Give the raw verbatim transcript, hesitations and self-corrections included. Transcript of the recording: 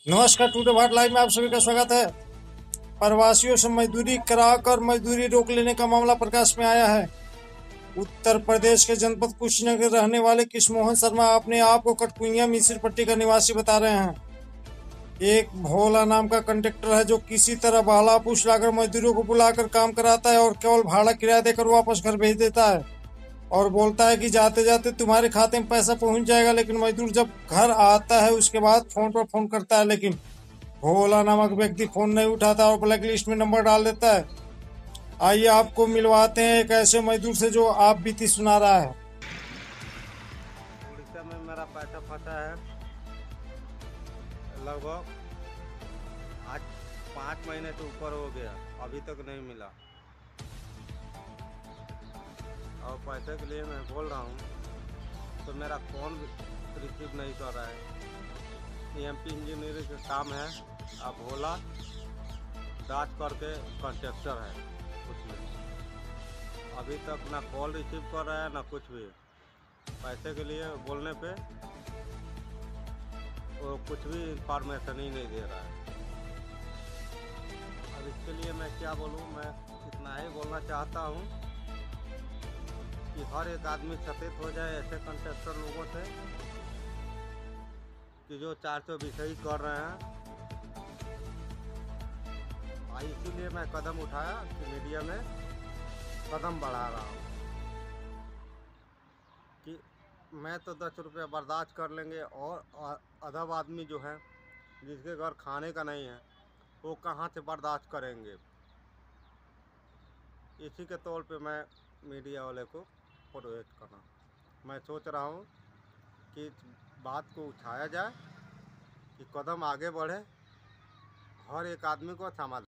नमस्कार, today Bharat live में आप सभी का स्वागत है। प्रवासियों से मजदूरी कराकर मजदूरी रोक लेने का मामला प्रकाश में आया है। उत्तर प्रदेश के जनपद कुशीनगर रहने वाले कृष्णमोहन शर्मा अपने आप को कटकुइया मिसिर पट्टी का निवासी बता रहे हैं। एक भोला नाम का कंडक्टर है जो किसी तरह बहला पूछ लाकर मजदूरों को बुलाकर काम कराता है और केवल भाड़ा किराया देकर वापस घर भेज देता है और बोलता है कि जाते जाते तुम्हारे खाते में पैसा पहुंच जाएगा। लेकिन मजदूर जब घर आता है उसके बाद फोन पर फोन करता है, लेकिन भोला नामक व्यक्ति फोन नहीं उठाता और ब्लैक लिस्ट में नंबर डाल देता है। आइए आपको मिलवाते हैं एक ऐसे मजदूर से जो आप बीती सुना रहा है। उड़ीसा में मेरा पैसा फंसा है लगभग आज पाँच महीने से ऊपर हो गया, अभी तक नहीं मिला। और पैसे के लिए मैं बोल रहा हूँ तो मेरा फ़ोन रिसीव नहीं कर रहा है। एम पी इंजीनियरिंग का काम है। अब भोला दाच करके कॉन्ट्रैक्टर है, कुछ नहीं। अभी तक ना कॉल रिसीव कर रहा है ना कुछ भी। पैसे के लिए बोलने पे वो कुछ भी इंफॉर्मेशन ही नहीं दे रहा है। अब इसके लिए मैं क्या बोलूँ, मैं इतना ही बोलना चाहता हूँ कि हर एक आदमी सचेत हो जाए ऐसे कॉन्ट्रैक्टर लोगों से कि जो चार सौ बीस कर रहे हैं। इसीलिए मैं कदम उठाया कि मीडिया में कदम बढ़ा रहा हूँ कि मैं तो दस रुपये बर्दाश्त कर लेंगे और अदब आदमी जो है जिसके घर खाने का नहीं है वो कहाँ से बर्दाश्त करेंगे। इसी के तौर पे मैं मीडिया वाले को प्रोटेस्ट करना मैं सोच रहा हूँ कि इस बात को उठाया जाए कि कदम आगे बढ़े, हर एक आदमी को समाधान